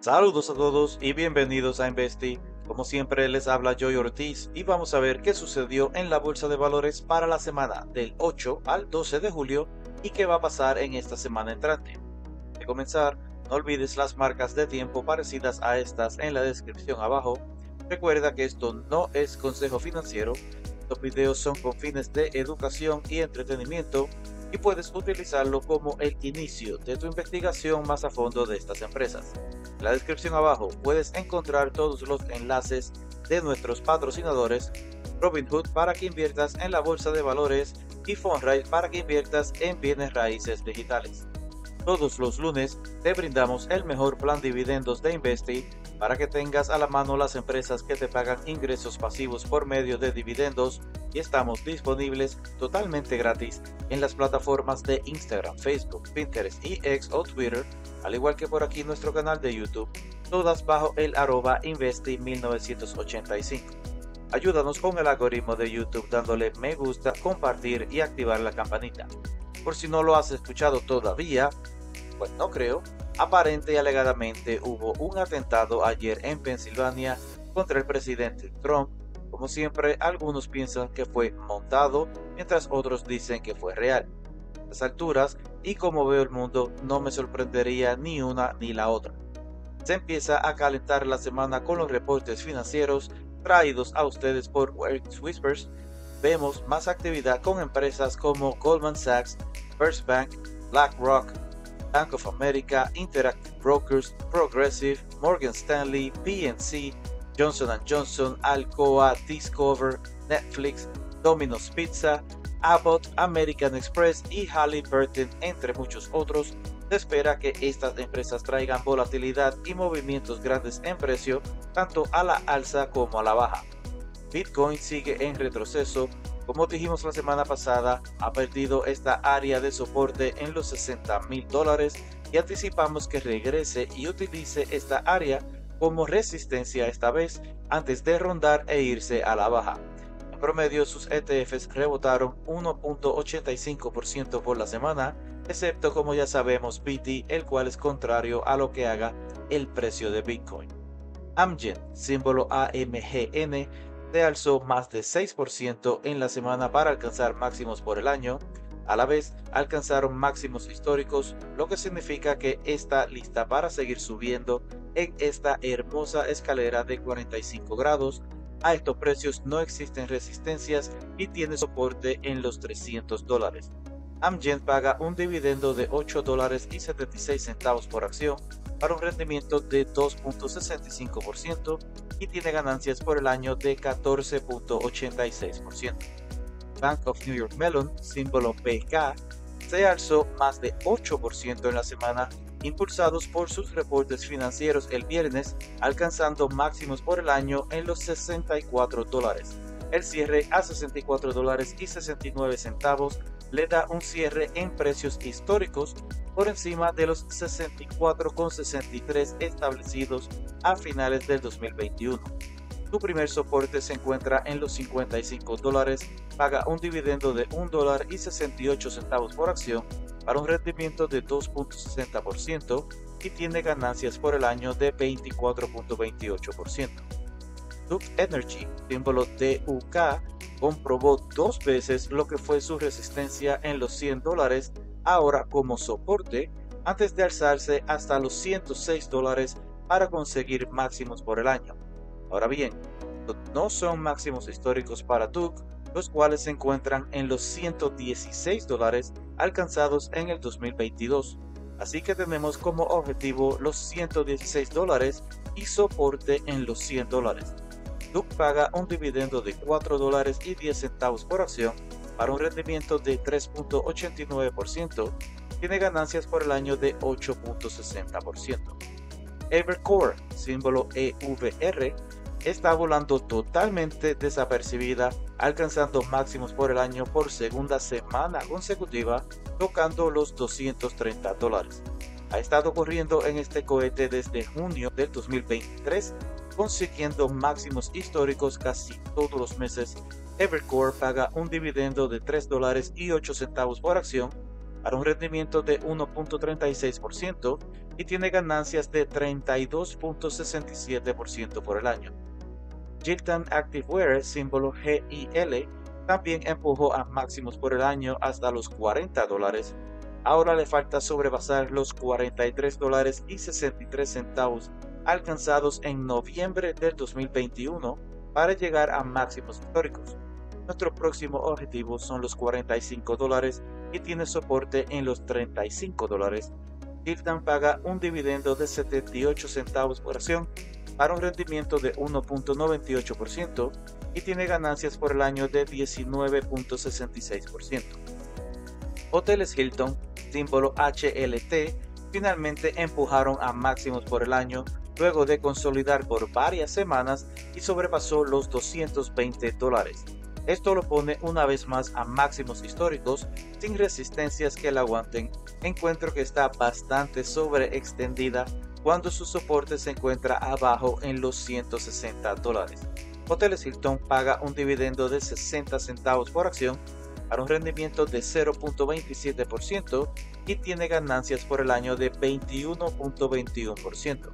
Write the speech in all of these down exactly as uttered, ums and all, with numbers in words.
Saludos a todos y bienvenidos a Investi. Como siempre les habla Joy Ortiz y vamos a ver qué sucedió en la bolsa de valores para la semana del ocho al doce de julio y qué va a pasar en esta semana entrante. De comenzar, no olvides las marcas de tiempo parecidas a estas en la descripción abajo. Recuerda que esto no es consejo financiero, estos videos son con fines de educación y entretenimiento y puedes utilizarlo como el inicio de tu investigación más a fondo de estas empresas. En la descripción abajo puedes encontrar todos los enlaces de nuestros patrocinadores, Robinhood para que inviertas en la bolsa de valores y Fundrise para que inviertas en bienes raíces digitales. Todos los lunes te brindamos el mejor plan de dividendos de Investi para que tengas a la mano las empresas que te pagan ingresos pasivos por medio de dividendos y estamos disponibles totalmente gratis en las plataformas de Instagram, Facebook, Pinterest y X o Twitter, al igual que por aquí nuestro canal de YouTube, todas bajo el arroba Investi mil novecientos ochenta y cinco. Ayúdanos con el algoritmo de YouTube dándole me gusta, compartir y activar la campanita. Por si no lo has escuchado todavía, pues no creo, aparente y alegadamente hubo un atentado ayer en Pensilvania contra el presidente Trump. Como siempre, algunos piensan que fue montado, mientras otros dicen que fue real. A estas alturas, y como veo el mundo, no me sorprendería ni una ni la otra. Se empieza a calentar la semana con los reportes financieros traídos a ustedes por Wealth Whispers. Vemos más actividad con empresas como Goldman Sachs, First Bank, BlackRock, Bank of America, Interactive Brokers, Progressive, Morgan Stanley, P N C, Johnson and Johnson, Alcoa, Discover, Netflix, Domino's Pizza, Abbott, American Express y Halliburton, entre muchos otros. Se espera que estas empresas traigan volatilidad y movimientos grandes en precio, tanto a la alza como a la baja. Bitcoin sigue en retroceso. Como dijimos la semana pasada, ha perdido esta área de soporte en los sesenta mil dólares y anticipamos que regrese y utilice esta área como resistencia esta vez antes de rondar e irse a la baja. En promedio sus E T Fs rebotaron uno punto ochenta y cinco por ciento por la semana, excepto como ya sabemos B T, el cual es contrario a lo que haga el precio de Bitcoin. Amgen, símbolo A M G N, se alzó más de seis por ciento en la semana para alcanzar máximos por el año. A la vez alcanzaron máximos históricos, lo que significa que está lista para seguir subiendo en esta hermosa escalera de cuarenta y cinco grados. A estos precios no existen resistencias y tiene soporte en los trescientos dólares. Amgen paga un dividendo de ocho dólares y setenta y seis centavos por acción para un rendimiento de dos punto sesenta y cinco por ciento y tiene ganancias por el año de catorce punto ochenta y seis por ciento. Bank of New York Mellon, símbolo B K, se alzó más de ocho por ciento en la semana, impulsados por sus reportes financieros el viernes, alcanzando máximos por el año en los sesenta y cuatro dólares. El cierre a sesenta y cuatro dólares y sesenta y nueve centavos le da un cierre en precios históricos por encima de los sesenta y cuatro con sesenta y tres establecidos a finales del dos mil veintiuno. Su primer soporte se encuentra en los cincuenta y cinco dólares, paga un dividendo de un dólar y sesenta y ocho centavos por acción para un rendimiento de dos punto sesenta por ciento y tiene ganancias por el año de veinticuatro punto veintiocho por ciento. Duke Energy, símbolo D U K, comprobó dos veces lo que fue su resistencia en los cien dólares, ahora como soporte, antes de alzarse hasta los ciento seis dólares para conseguir máximos por el año. Ahora bien, no son máximos históricos para Duke, los cuales se encuentran en los ciento dieciséis dólares alcanzados en el dos mil veintidós. Así que tenemos como objetivo los ciento dieciséis dólares y soporte en los cien dólares. Duke paga un dividendo de cuatro dólares y diez centavos por acción para un rendimiento de tres punto ochenta y nueve por ciento. Tiene ganancias por el año de ocho punto sesenta por ciento. Evercore, símbolo E V R, está volando totalmente desapercibida, alcanzando máximos por el año por segunda semana consecutiva, tocando los doscientos treinta dólares. Ha estado corriendo en este cohete desde junio del dos mil veintitrés, consiguiendo máximos históricos casi todos los meses. Evercore paga un dividendo de tres dólares y ocho centavos por acción para un rendimiento de uno punto treinta y seis por ciento y tiene ganancias de treinta y dos punto sesenta y siete por ciento por el año. Gildan Activewear, símbolo G I L, también empujó a máximos por el año hasta los cuarenta dólares. Ahora le falta sobrepasar los cuarenta y tres dólares y sesenta y tres centavos alcanzados en noviembre del dos mil veintiuno para llegar a máximos históricos. Nuestro próximo objetivo son los cuarenta y cinco dólares y tiene soporte en los treinta y cinco dólares. Gildan paga un dividendo de setenta y ocho centavos por acción para un rendimiento de uno punto noventa y ocho por ciento y tiene ganancias por el año de diecinueve punto sesenta y seis por ciento. Hoteles Hilton, símbolo H L T, finalmente empujaron a máximos por el año luego de consolidar por varias semanas y sobrepasó los doscientos veinte dólares. Esto lo pone una vez más a máximos históricos sin resistencias que la aguanten. Encuentro que está bastante sobreextendida cuando su soporte se encuentra abajo en los ciento sesenta dólares. Hoteles Hilton paga un dividendo de sesenta centavos por acción para un rendimiento de cero punto veintisiete por ciento y tiene ganancias por el año de veintiuno punto veintiuno por ciento.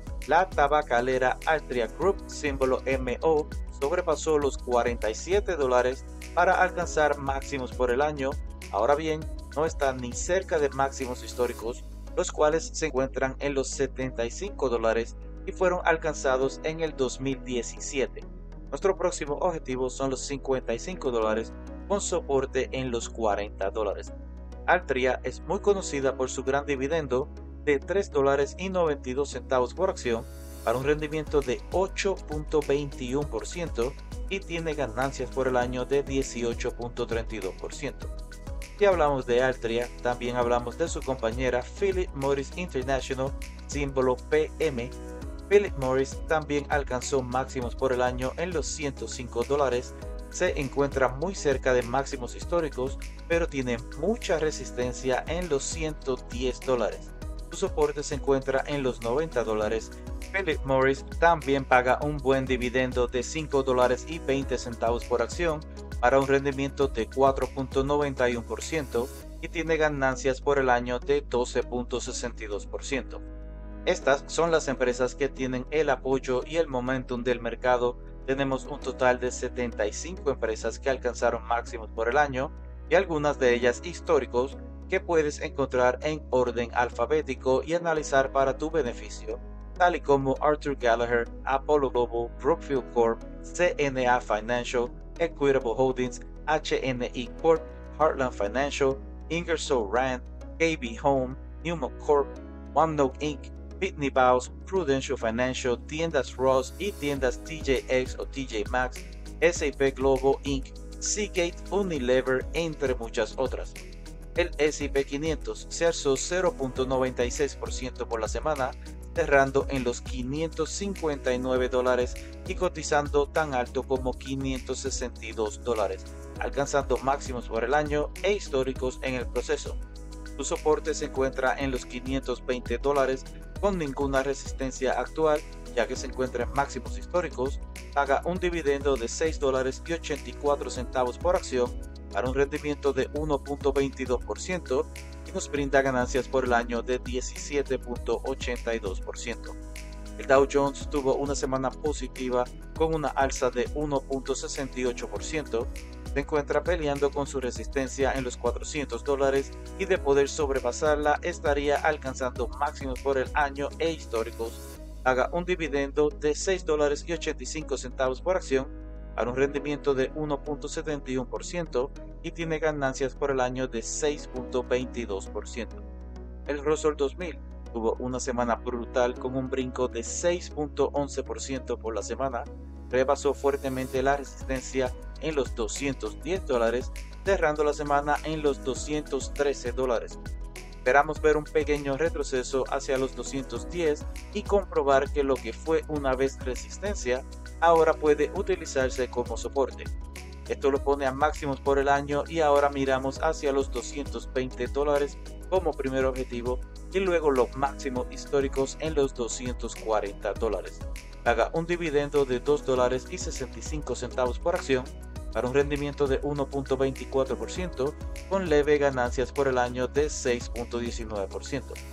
La tabacalera Altria Group, símbolo M O, sobrepasó los cuarenta y siete dólares para alcanzar máximos por el año. Ahora bien, no está ni cerca de máximos históricos, los cuales se encuentran en los setenta y cinco dólares y fueron alcanzados en el dos mil diecisiete. Nuestro próximo objetivo son los cincuenta y cinco dólares con soporte en los cuarenta dólares. Altria es muy conocida por su gran dividendo de tres dólares y noventa y dos centavos por acción para un rendimiento de ocho punto veintiuno por ciento y tiene ganancias por el año de dieciocho punto treinta y dos por ciento. Si hablamos de Altria, también hablamos de su compañera Philip Morris International, símbolo P M. Philip Morris también alcanzó máximos por el año en los ciento cinco dólares, se encuentra muy cerca de máximos históricos, pero tiene mucha resistencia en los ciento diez dólares. Su soporte se encuentra en los noventa dólares. Philip Morris también paga un buen dividendo de cinco dólares y veinte centavos por acción para un rendimiento de cuatro punto noventa y uno por ciento y tiene ganancias por el año de doce punto sesenta y dos por ciento. Estas son las empresas que tienen el apoyo y el momentum del mercado. Tenemos un total de setenta y cinco empresas que alcanzaron máximos por el año y algunas de ellas históricos que puedes encontrar en orden alfabético y analizar para tu beneficio, tal y como Arthur Gallagher, Apollo Global, Brookfield Corp, C N A Financial, Equitable Holdings, H N I Corp, Heartland Financial, Ingersoll Rand, K B Home, Newmont Corp, OneNote Incorporated, Pitney Bowes, Prudential Financial, Tiendas Ross y Tiendas T J X o T J Maxx, S and P Global Incorporated, Seagate, Unilever, entre muchas otras. El S and P quinientos se alzó cero punto noventa y seis por ciento por la semana, cerrando en los quinientos cincuenta y nueve dólares y cotizando tan alto como quinientos sesenta y dos dólares, alcanzando máximos por el año e históricos en el proceso. Su soporte se encuentra en los quinientos veinte dólares con ninguna resistencia actual, ya que se encuentra en máximos históricos. Paga un dividendo de seis dólares y ochenta y cuatro centavos por acción para un rendimiento de uno punto veintidós por ciento y nos brinda ganancias por el año de diecisiete punto ochenta y dos por ciento. El Dow Jones tuvo una semana positiva con una alza de uno punto sesenta y ocho por ciento. Se encuentra peleando con su resistencia en los cuatrocientos dólares y de poder sobrepasarla estaría alcanzando máximos por el año e históricos. Paga un dividendo de seis dólares y ochenta y cinco centavos por acción para un rendimiento de uno punto setenta y uno por ciento y tiene ganancias por el año de seis punto veintidós por ciento. El Russell dos mil tuvo una semana brutal con un brinco de seis punto once por ciento por la semana, rebasó fuertemente la resistencia en los doscientos diez dólares, cerrando la semana en los doscientos trece dólares. Esperamos ver un pequeño retroceso hacia los doscientos diez y comprobar que lo que fue una vez resistencia ahora puede utilizarse como soporte. Esto lo pone a máximos por el año y ahora miramos hacia los doscientos veinte dólares como primer objetivo y luego los máximos históricos en los doscientos cuarenta dólares. Paga un dividendo de dos dólares y sesenta y cinco centavos por acción para un rendimiento de uno punto veinticuatro por ciento con leve ganancias por el año de seis punto diecinueve por ciento.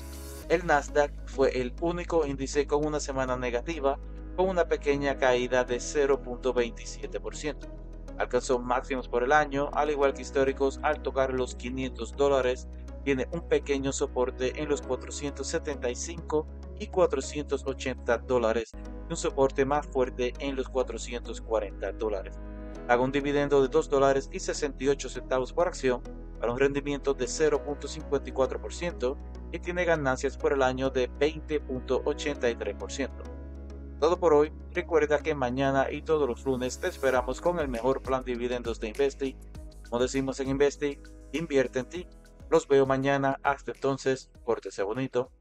El Nasdaq fue el único índice con una semana negativa, con una pequeña caída de cero punto veintisiete por ciento. Alcanzó máximos por el año, al igual que históricos, al tocar los quinientos dólares, tiene un pequeño soporte en los cuatrocientos setenta y cinco y cuatrocientos ochenta dólares y un soporte más fuerte en los cuatrocientos cuarenta dólares. Paga un dividendo de dos dólares y sesenta y ocho centavos por acción para un rendimiento de cero punto cincuenta y cuatro por ciento y tiene ganancias por el año de veinte punto ochenta y tres por ciento. Todo por hoy. Recuerda que mañana y todos los lunes te esperamos con el mejor plan de dividendos de Investi. Como decimos en Investi, invierte en ti. Los veo mañana. Hasta entonces, pórtese bonito.